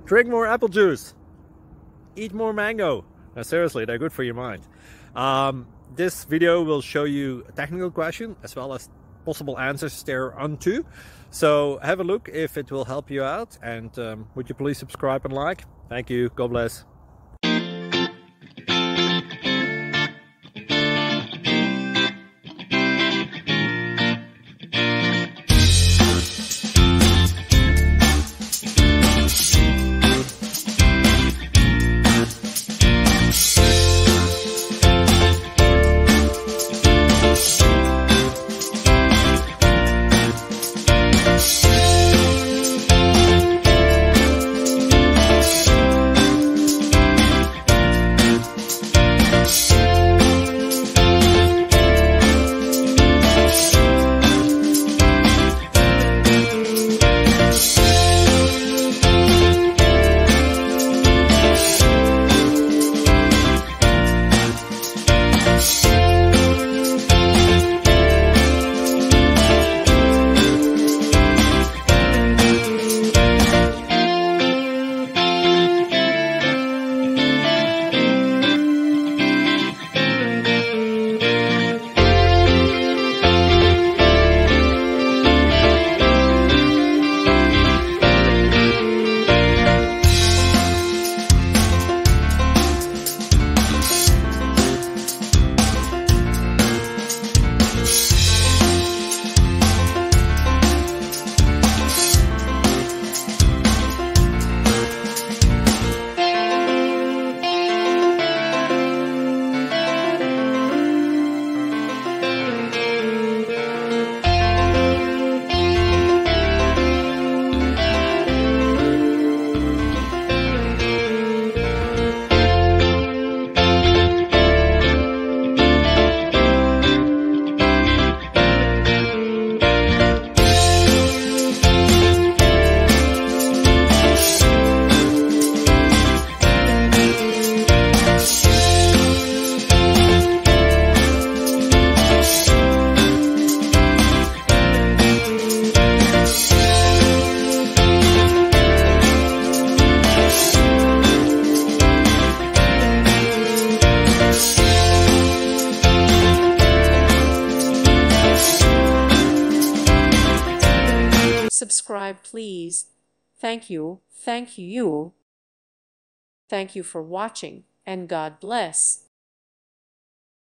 Drink more apple juice. Eat more mango. Now, seriously, they're good for your mind. This video will show you a technical question as well as possible answers thereunto. So have a look if it will help you out, and would you please subscribe and like? Thank you. God bless. Subscribe, please. Thank you. Thank you. Thank you for watching, and God bless.